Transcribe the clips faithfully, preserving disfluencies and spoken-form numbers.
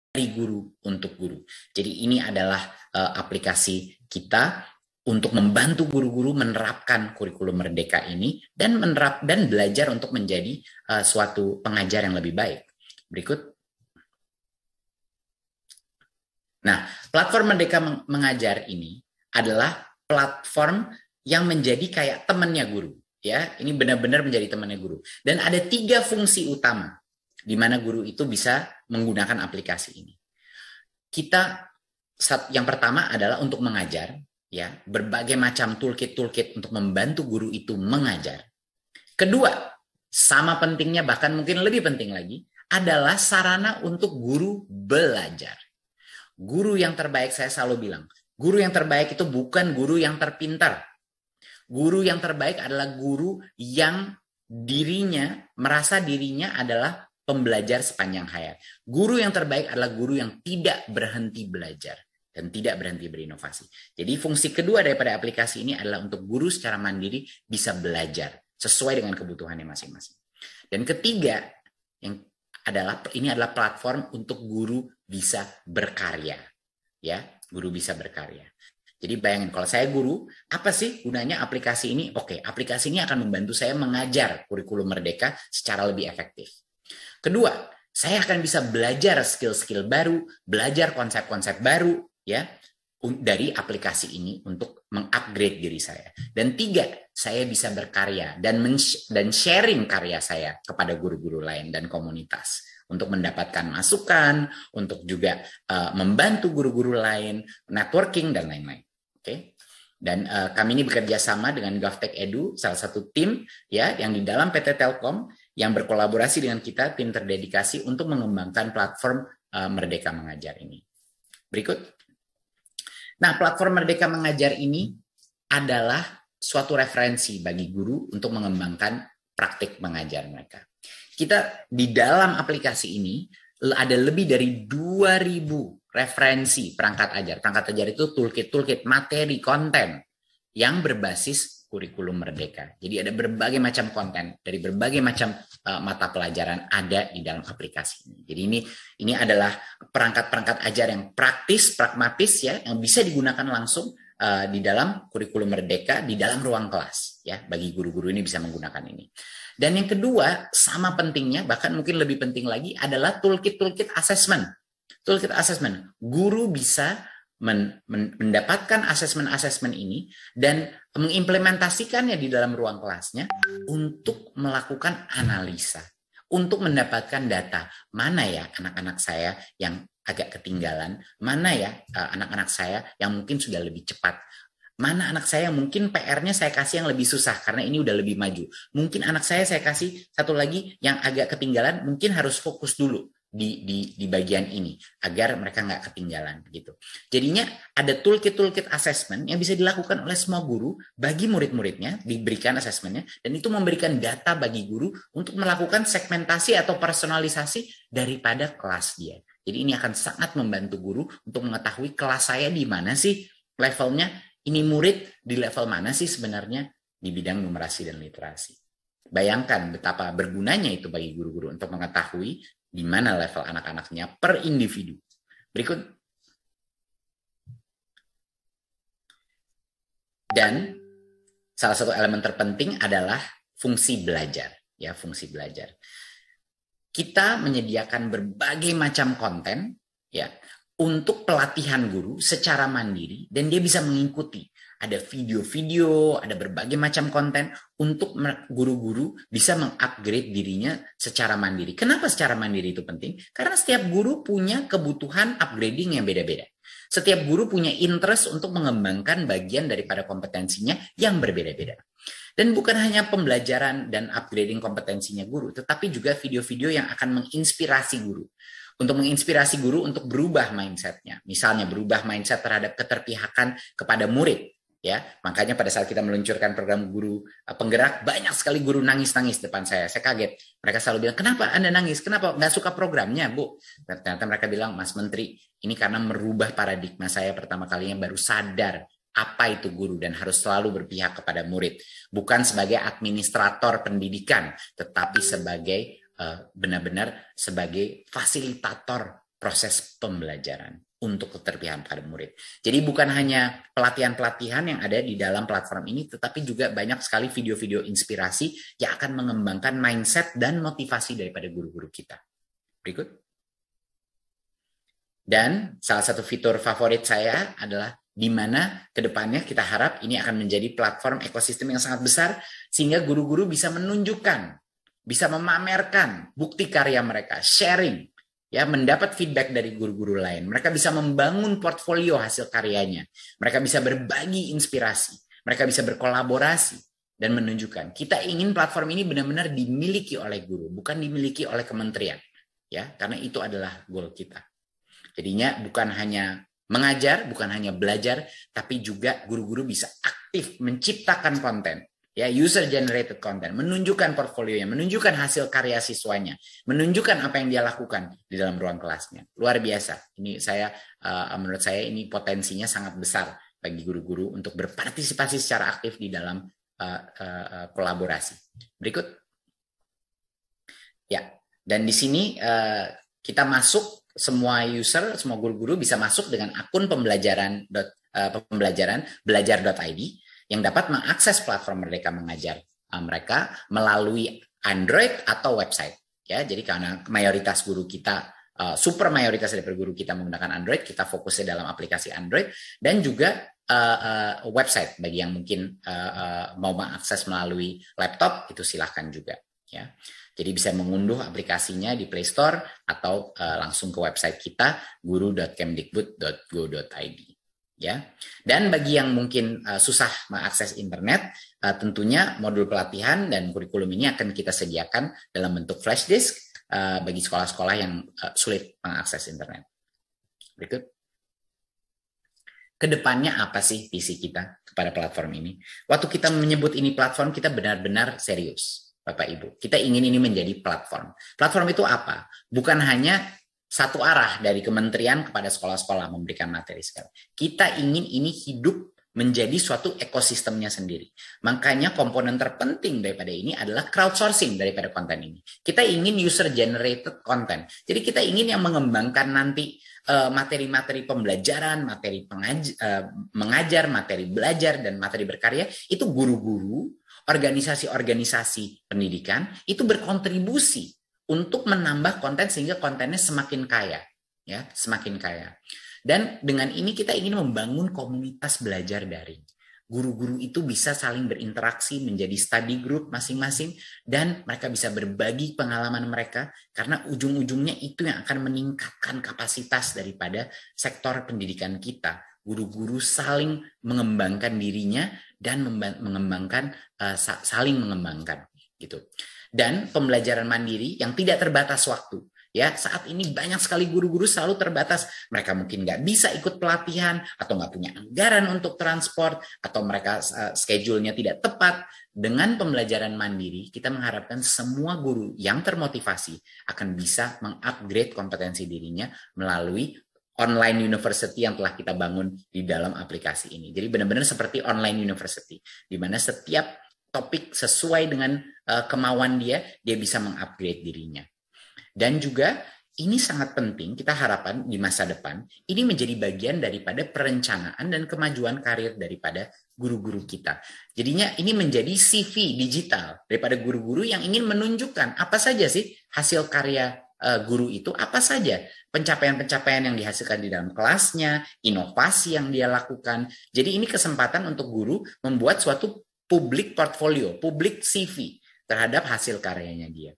dari guru untuk guru. Jadi ini adalah uh, aplikasi kita untuk membantu guru-guru menerapkan kurikulum Merdeka ini dan menerap dan belajar untuk menjadi uh, suatu pengajar yang lebih baik. Berikut. Nah, platform Merdeka Mengajar ini adalah platform yang menjadi kayak temannya guru. Ya, ini benar-benar menjadi temannya guru. Dan ada tiga fungsi utama di mana guru itu bisa menggunakan aplikasi ini. Kita yang pertama adalah untuk mengajar, ya, berbagai macam toolkit-toolkit untuk membantu guru itu mengajar. Kedua, sama pentingnya bahkan mungkin lebih penting lagi, adalah sarana untuk guru belajar. Guru yang terbaik, saya selalu bilang, guru yang terbaik itu bukan guru yang terpintar. Guru yang terbaik adalah guru yang dirinya, merasa dirinya adalah pembelajar sepanjang hayat. Guru yang terbaik adalah guru yang tidak berhenti belajar dan tidak berhenti berinovasi. Jadi fungsi kedua daripada aplikasi ini adalah untuk guru secara mandiri bisa belajar sesuai dengan kebutuhannya masing-masing. Dan ketiga, yang adalah ini adalah platform untuk guru bisa berkarya. Ya, guru bisa berkarya. Jadi bayangin kalau saya guru, apa sih gunanya aplikasi ini? Oke, aplikasi ini akan membantu saya mengajar kurikulum Merdeka secara lebih efektif. Kedua, saya akan bisa belajar skill-skill baru, belajar konsep-konsep baru ya dari aplikasi ini untuk mengupgrade diri saya. Dan tiga, saya bisa berkarya dan dan sharing karya saya kepada guru-guru lain dan komunitas untuk mendapatkan masukan, untuk juga uh, membantu guru-guru lain, networking dan lain-lain. Oke. Okay? Dan uh, kami ini bekerja sama dengan GovTech Edu, salah satu tim ya yang di dalam P T Telkom yang berkolaborasi dengan kita, tim terdedikasi untuk mengembangkan platform uh, Merdeka Mengajar ini. Berikut. Nah, platform Merdeka Mengajar ini adalah suatu referensi bagi guru untuk mengembangkan praktik mengajar mereka. Kita di dalam aplikasi ini ada lebih dari dua ribu referensi perangkat ajar. Perangkat ajar itu toolkit-toolkit, materi, konten yang berbasis kurikulum Merdeka. Jadi ada berbagai macam konten dari berbagai macam uh, mata pelajaran ada di dalam aplikasi ini. Jadi ini ini adalah perangkat-perangkat ajar yang praktis, pragmatis ya, yang bisa digunakan langsung uh, di dalam kurikulum Merdeka di dalam ruang kelas ya. Bagi guru-guru ini bisa menggunakan ini. Dan yang kedua, sama pentingnya, bahkan mungkin lebih penting lagi adalah toolkit-toolkit assessment. Toolkit assessment, guru bisa men, men, mendapatkan asesmen-asesmen ini dan mengimplementasikannya di dalam ruang kelasnya untuk melakukan analisa, untuk mendapatkan data mana ya anak-anak saya yang agak ketinggalan, mana ya anak-anak saya yang mungkin sudah lebih cepat, mana anak saya mungkin P R-nya saya kasih yang lebih susah karena ini udah lebih maju, mungkin anak saya saya kasih satu lagi yang agak ketinggalan, mungkin harus fokus dulu di di di bagian ini agar mereka nggak ketinggalan gitu. Jadinya ada toolkit-toolkit assessment yang bisa dilakukan oleh semua guru bagi murid-muridnya, diberikan assessmentnya, dan itu memberikan data bagi guru untuk melakukan segmentasi atau personalisasi daripada kelas dia. Jadi ini akan sangat membantu guru untuk mengetahui kelas saya di mana sih levelnya, ini murid di level mana sih sebenarnya di bidang numerasi dan literasi. Bayangkan betapa bergunanya itu bagi guru-guru untuk mengetahui di mana level anak-anaknya per individu. Berikut. Dan salah satu elemen terpenting adalah fungsi belajar, ya, fungsi belajar. Kita menyediakan berbagai macam konten ya untuk pelatihan guru secara mandiri dan dia bisa mengikuti. Ada video-video, ada berbagai macam konten untuk guru-guru bisa mengupgrade dirinya secara mandiri. Kenapa secara mandiri itu penting? Karena setiap guru punya kebutuhan upgrading yang beda-beda. Setiap guru punya interest untuk mengembangkan bagian daripada kompetensinya yang berbeda-beda. Dan bukan hanya pembelajaran dan upgrading kompetensinya guru, tetapi juga video-video yang akan menginspirasi guru. Untuk menginspirasi guru untuk berubah mindset-nya. Misalnya berubah mindset terhadap keterpihakan kepada murid. Ya, makanya pada saat kita meluncurkan program guru penggerak, banyak sekali guru nangis-nangis depan saya. Saya kaget. Mereka selalu bilang, kenapa Anda nangis? Kenapa nggak suka programnya, Bu? Ternyata mereka bilang, Mas Menteri, ini karena merubah paradigma saya pertama kalinya baru sadar apa itu guru dan harus selalu berpihak kepada murid. Bukan sebagai administrator pendidikan, tetapi sebagai uh, benar-benar sebagai fasilitator proses pembelajaran untuk keterpilihan pada murid. Jadi bukan hanya pelatihan-pelatihan yang ada di dalam platform ini, tetapi juga banyak sekali video-video inspirasi yang akan mengembangkan mindset dan motivasi daripada guru-guru kita. Berikut. Dan salah satu fitur favorit saya adalah di mana kedepannya kita harap ini akan menjadi platform ekosistem yang sangat besar, sehingga guru-guru bisa menunjukkan, bisa memamerkan bukti karya mereka, sharing, ya, mendapat feedback dari guru-guru lain. Mereka bisa membangun portfolio hasil karyanya. Mereka bisa berbagi inspirasi. Mereka bisa berkolaborasi dan menunjukkan. Kita ingin platform ini benar-benar dimiliki oleh guru, bukan dimiliki oleh kementerian. Ya, karena itu adalah goal kita. Jadinya bukan hanya mengajar, bukan hanya belajar, tapi juga guru-guru bisa aktif menciptakan konten. Ya, user generated content, menunjukkan portfolionya, menunjukkan hasil karya siswanya, menunjukkan apa yang dia lakukan di dalam ruang kelasnya. Luar biasa. Ini saya uh, menurut saya ini potensinya sangat besar bagi guru-guru untuk berpartisipasi secara aktif di dalam uh, uh, kolaborasi. Berikut. Ya, dan di sini uh, kita masuk, semua user, semua guru-guru bisa masuk dengan akun pembelajaran uh, pembelajaran belajar dot i d yang dapat mengakses platform Merdeka Mengajar uh, mereka melalui Android atau website. Ya, jadi karena mayoritas guru kita, uh, super mayoritas dari guru kita menggunakan Android, kita fokusnya dalam aplikasi Android dan juga uh, uh, website bagi yang mungkin uh, uh, mau mengakses melalui laptop itu silahkan juga. Ya, jadi bisa mengunduh aplikasinya di Play Store atau uh, langsung ke website kita guru dot kemdikbud dot go dot i d. Ya, dan bagi yang mungkin uh, susah mengakses internet, uh, tentunya modul pelatihan dan kurikulum ini akan kita sediakan dalam bentuk flash disk uh, bagi sekolah-sekolah yang uh, sulit mengakses internet. Berikut. Kedepannya apa sih visi kita kepada platform ini? Waktu kita menyebut ini platform, kita benar-benar serius, Bapak Ibu. Kita ingin ini menjadi platform. Platform itu apa? Bukan hanya satu arah dari kementerian kepada sekolah-sekolah memberikan materi sekarang. Kita ingin ini hidup menjadi suatu ekosistemnya sendiri. Makanya komponen terpenting daripada ini adalah crowdsourcing daripada konten ini. Kita ingin user generated content. Jadi kita ingin yang mengembangkan nanti uh, materi-materi pembelajaran, materi pengaj- uh, mengajar, materi belajar, dan materi berkarya, itu guru-guru, organisasi-organisasi pendidikan, itu berkontribusi untuk menambah konten sehingga kontennya semakin kaya, ya, semakin kaya. Dan dengan ini kita ingin membangun komunitas belajar daring. Guru-guru itu bisa saling berinteraksi menjadi study group masing-masing dan mereka bisa berbagi pengalaman mereka karena ujung-ujungnya itu yang akan meningkatkan kapasitas daripada sektor pendidikan kita. Guru-guru saling mengembangkan dirinya dan mengembangkan uh, saling mengembangkan gitu. Dan pembelajaran mandiri yang tidak terbatas waktu. Ya, saat ini banyak sekali guru-guru selalu terbatas. Mereka mungkin nggak bisa ikut pelatihan, atau nggak punya anggaran untuk transport, atau mereka uh, schedule-nya tidak tepat. Dengan pembelajaran mandiri, kita mengharapkan semua guru yang termotivasi akan bisa mengupgrade kompetensi dirinya melalui online university yang telah kita bangun di dalam aplikasi ini. Jadi benar-benar seperti online university, di mana setiap topik sesuai dengan uh, kemauan dia, dia bisa mengupgrade dirinya. Dan juga ini sangat penting, kita harapkan di masa depan, ini menjadi bagian daripada perencanaan dan kemajuan karir daripada guru-guru kita. Jadinya ini menjadi C V digital daripada guru-guru yang ingin menunjukkan apa saja sih hasil karya uh, guru itu, apa saja pencapaian-pencapaian yang dihasilkan di dalam kelasnya, inovasi yang dia lakukan. Jadi ini kesempatan untuk guru membuat suatu publik portfolio, publik C V terhadap hasil karyanya dia.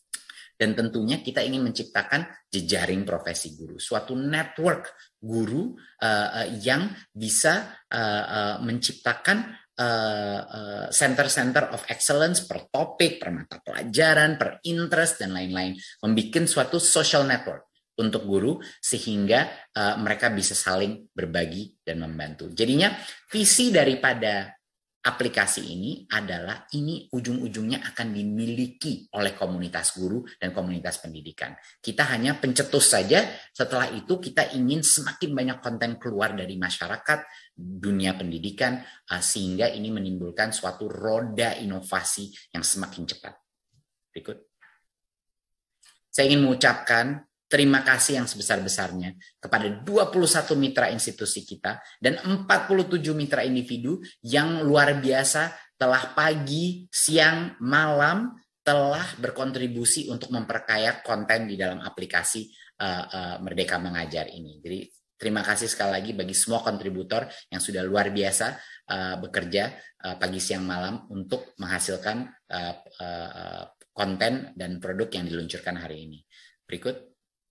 Dan tentunya kita ingin menciptakan jejaring profesi guru, suatu network guru uh, yang bisa uh, uh, menciptakan uh, uh, center-center of excellence per topik, per mata pelajaran, per interest, dan lain-lain. Membikin suatu social network untuk guru sehingga uh, mereka bisa saling berbagi dan membantu. Jadinya visi daripada aplikasi ini adalah ini ujung-ujungnya akan dimiliki oleh komunitas guru dan komunitas pendidikan. Kita hanya pencetus saja, setelah itu kita ingin semakin banyak konten keluar dari masyarakat, dunia pendidikan, sehingga ini menimbulkan suatu roda inovasi yang semakin cepat. Berikut. Saya ingin mengucapkan terima kasih yang sebesar-besarnya kepada dua puluh satu mitra institusi kita dan empat puluh tujuh mitra individu yang luar biasa telah pagi, siang, malam telah berkontribusi untuk memperkaya konten di dalam aplikasi uh, uh, Merdeka Mengajar ini. Jadi terima kasih sekali lagi bagi semua kontributor yang sudah luar biasa uh, bekerja uh, pagi, siang, malam untuk menghasilkan uh, uh, konten dan produk yang diluncurkan hari ini. Berikut.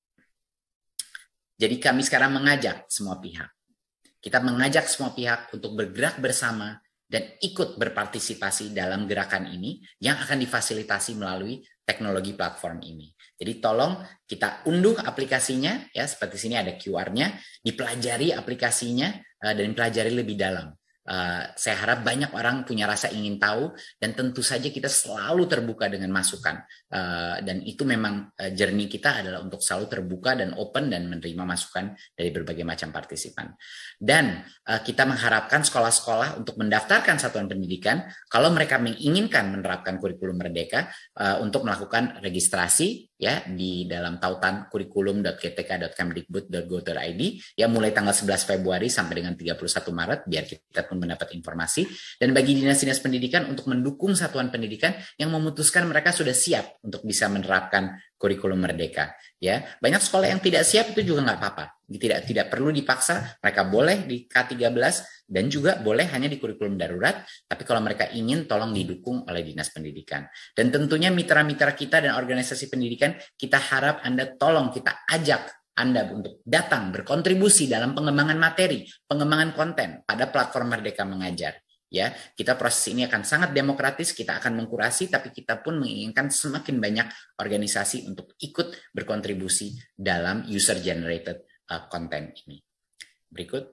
Jadi kami sekarang mengajak semua pihak. Kita mengajak semua pihak untuk bergerak bersama dan ikut berpartisipasi dalam gerakan ini yang akan difasilitasi melalui teknologi platform ini. Jadi tolong kita unduh aplikasinya, ya seperti sini ada Q R-nya, dipelajari aplikasinya dan dipelajari lebih dalam. Uh, saya harap banyak orang punya rasa ingin tahu dan tentu saja kita selalu terbuka dengan masukan uh, dan itu memang uh, journey kita adalah untuk selalu terbuka dan open dan menerima masukan dari berbagai macam partisipan. Dan uh, kita mengharapkan sekolah-sekolah untuk mendaftarkan satuan pendidikan kalau mereka menginginkan menerapkan kurikulum Merdeka uh, untuk melakukan registrasi ya di dalam tautan kurikulum dot k t k dot kemdikbud dot go dot i d ya mulai tanggal sebelas Februari sampai dengan tiga puluh satu Maret biar kita pun mendapat informasi, dan bagi dinas-dinas pendidikan untuk mendukung satuan pendidikan yang memutuskan mereka sudah siap untuk bisa menerapkan kurikulum Merdeka. Ya, banyak sekolah yang tidak siap itu juga nggak apa-apa, tidak tidak perlu dipaksa, mereka boleh di K tiga belas dan juga boleh hanya di kurikulum darurat, tapi kalau mereka ingin tolong didukung oleh dinas pendidikan. Dan tentunya mitra-mitra kita dan organisasi pendidikan kita harap Anda tolong kita ajak Anda untuk datang berkontribusi dalam pengembangan materi, pengembangan konten pada platform Merdeka Mengajar. Ya, kita proses ini akan sangat demokratis, kita akan mengkurasi, tapi kita pun menginginkan semakin banyak organisasi untuk ikut berkontribusi dalam user generated uh, content ini. Berikut.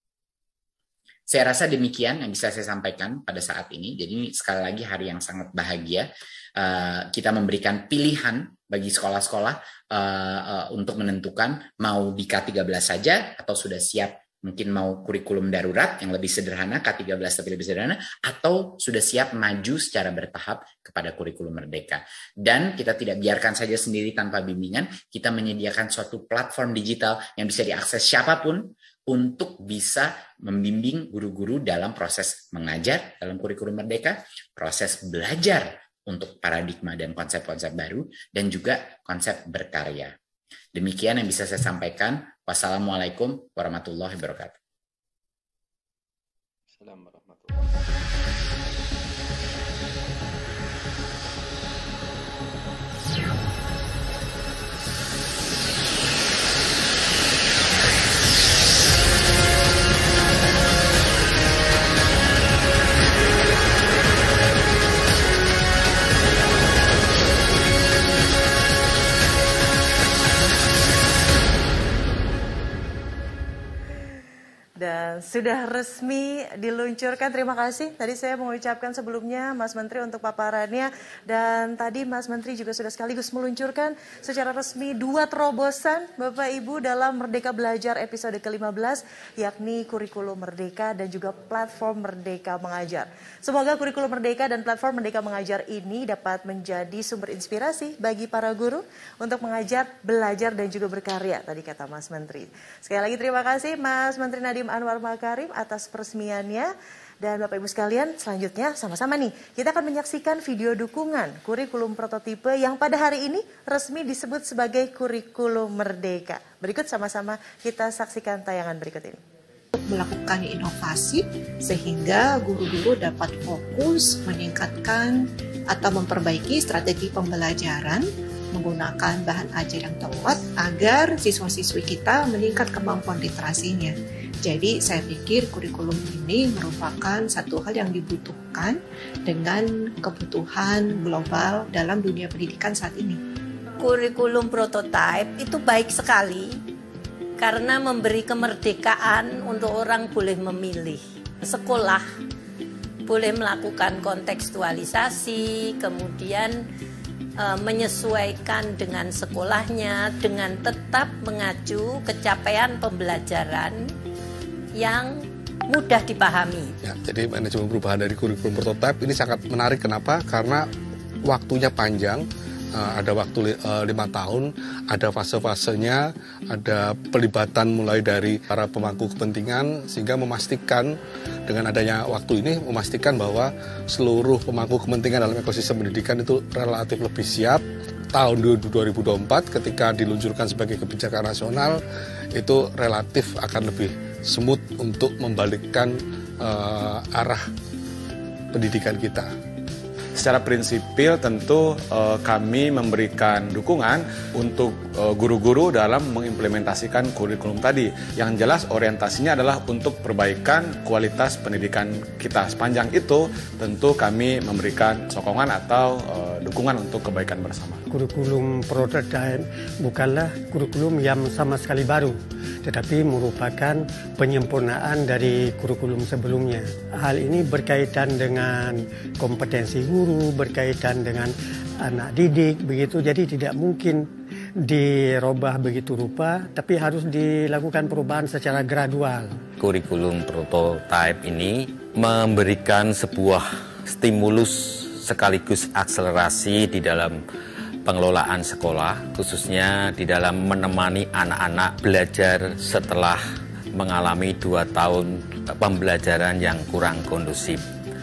Saya rasa demikian yang bisa saya sampaikan pada saat ini. Jadi ini sekali lagi hari yang sangat bahagia. Uh, kita memberikan pilihan bagi sekolah-sekolah uh, uh, untuk menentukan mau di K tiga belas saja atau sudah siap mungkin mau kurikulum darurat yang lebih sederhana, K tiga belas tapi lebih sederhana, atau sudah siap maju secara bertahap kepada kurikulum Merdeka. Dan kita tidak biarkan saja sendiri tanpa bimbingan, kita menyediakan suatu platform digital yang bisa diakses siapapun untuk bisa membimbing guru-guru dalam proses mengajar dalam kurikulum Merdeka, proses belajar untuk paradigma dan konsep-konsep baru, dan juga konsep berkarya. Demikian yang bisa saya sampaikan. Wassalamualaikum warahmatullahi wabarakatuh. Assalamualaikum warahmatullahi wabarakatuh. Dan sudah resmi diluncurkan, terima kasih. Tadi saya mengucapkan sebelumnya Mas Menteri untuk paparannya. Dan tadi Mas Menteri juga sudah sekaligus meluncurkan secara resmi dua terobosan Bapak Ibu dalam Merdeka Belajar episode ke lima belas, yakni kurikulum Merdeka dan juga platform Merdeka Mengajar. Semoga kurikulum Merdeka dan platform Merdeka Mengajar ini dapat menjadi sumber inspirasi bagi para guru untuk mengajar, belajar, dan juga berkarya, tadi kata Mas Menteri. Sekali lagi terima kasih Mas Menteri Nadiem Anwar Makarim atas peresmiannya. Dan Bapak Ibu sekalian, selanjutnya sama-sama nih kita akan menyaksikan video dukungan kurikulum prototipe yang pada hari ini resmi disebut sebagai kurikulum Merdeka. Berikut sama-sama kita saksikan tayangan berikut ini. Melakukan inovasi sehingga guru-guru dapat fokus meningkatkan atau memperbaiki strategi pembelajaran menggunakan bahan ajar yang tepat agar siswa-siswi kita meningkat kemampuan literasinya. Jadi saya pikir kurikulum ini merupakan satu hal yang dibutuhkan dengan kebutuhan global dalam dunia pendidikan saat ini. Kurikulum prototipe itu baik sekali karena memberi kemerdekaan untuk orang boleh memilih. Sekolah boleh melakukan kontekstualisasi, kemudian e, menyesuaikan dengan sekolahnya dengan tetap mengacu capaian pembelajaran yang mudah dipahami. Ya, jadi manajemen perubahan dari kurikulum prototipe ini sangat menarik. Kenapa? Karena waktunya panjang, ada waktu lima tahun, ada fase-fasenya, ada pelibatan mulai dari para pemangku kepentingan, sehingga memastikan dengan adanya waktu ini memastikan bahwa seluruh pemangku kepentingan dalam ekosistem pendidikan itu relatif lebih siap. Tahun dua ribu dua puluh empat ketika diluncurkan sebagai kebijakan nasional itu relatif akan lebih smooth untuk membalikkan uh, arah pendidikan kita. Secara prinsipil tentu eh, kami memberikan dukungan untuk eh, guru-guru dalam mengimplementasikan kurikulum tadi. Yang jelas orientasinya adalah untuk perbaikan kualitas pendidikan kita. Sepanjang itu tentu kami memberikan sokongan atau eh, dukungan untuk kebaikan bersama. Kurikulum prototipe bukanlah kurikulum yang sama sekali baru, tetapi merupakan penyempurnaan dari kurikulum sebelumnya. Hal ini berkaitan dengan kompetensi guru, berkaitan dengan anak didik, begitu. Jadi tidak mungkin dirubah begitu rupa, tapi harus dilakukan perubahan secara gradual. Kurikulum prototipe ini memberikan sebuah stimulus sekaligus akselerasi di dalam pengelolaan sekolah, khususnya di dalam menemani anak-anak belajar setelah mengalami dua tahun pembelajaran yang kurang kondusif.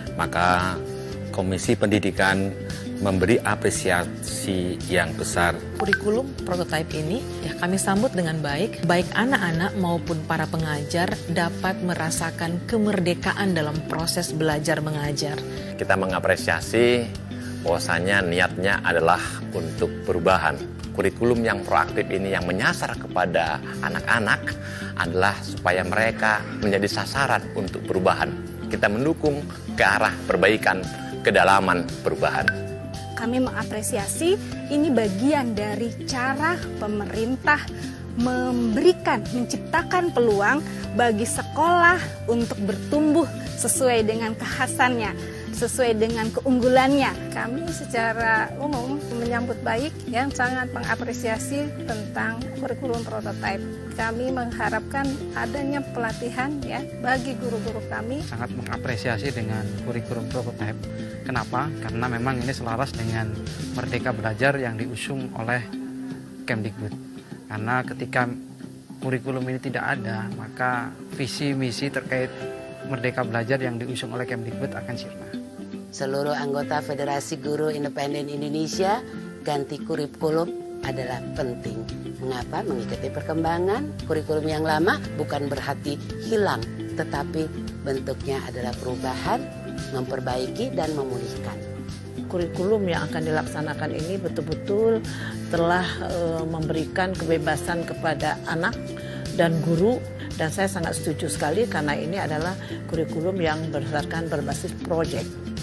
Maka Komisi Pendidikan memberi apresiasi yang besar. Kurikulum prototipe ini ya kami sambut dengan baik. Baik anak-anak maupun para pengajar dapat merasakan kemerdekaan dalam proses belajar mengajar. Kita mengapresiasi bahwasanya niatnya adalah untuk perubahan. Kurikulum yang proaktif ini yang menyasar kepada anak-anak adalah supaya mereka menjadi sasaran untuk perubahan. Kita mendukung ke arah perbaikan, kedalaman perubahan. Kami mengapresiasi ini bagian dari cara pemerintah memberikan, menciptakan peluang bagi sekolah untuk bertumbuh sesuai dengan kekhasannya, sesuai dengan keunggulannya. Kami secara umum menyambut baik yang sangat mengapresiasi tentang kurikulum prototipe. Kami mengharapkan adanya pelatihan ya bagi guru-guru kami. Sangat mengapresiasi dengan kurikulum prototipe. Kenapa? Karena memang ini selaras dengan Merdeka Belajar yang diusung oleh Kemdikbud. Karena ketika kurikulum ini tidak ada, maka visi misi terkait Merdeka Belajar yang diusung oleh Kemdikbud akan sirna. Seluruh anggota Federasi Guru Independen Indonesia, ganti kurikulum adalah penting. Mengapa? Mengikuti perkembangan. Kurikulum yang lama bukan berarti hilang, tetapi bentuknya adalah perubahan, memperbaiki dan memulihkan. Kurikulum yang akan dilaksanakan ini betul-betul telah e, memberikan kebebasan kepada anak dan guru, dan saya sangat setuju sekali karena ini adalah kurikulum yang berdasarkan berbasis proyek.